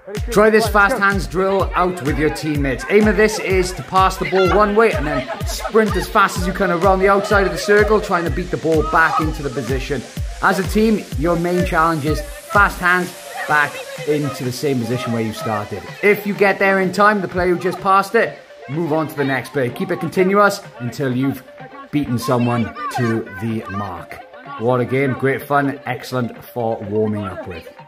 Try this fast hands drill out with your teammates. Aim of this is to pass the ball one way and then sprint as fast as you can around the outside of the circle, trying to beat the ball back into the position. As a team, your main challenge is fast hands back into the same position where you started. If you get there in time, the player who just passed it, move on to the next play. Keep it continuous until you've beaten someone to the mark. What a game, great fun, excellent for warming up with.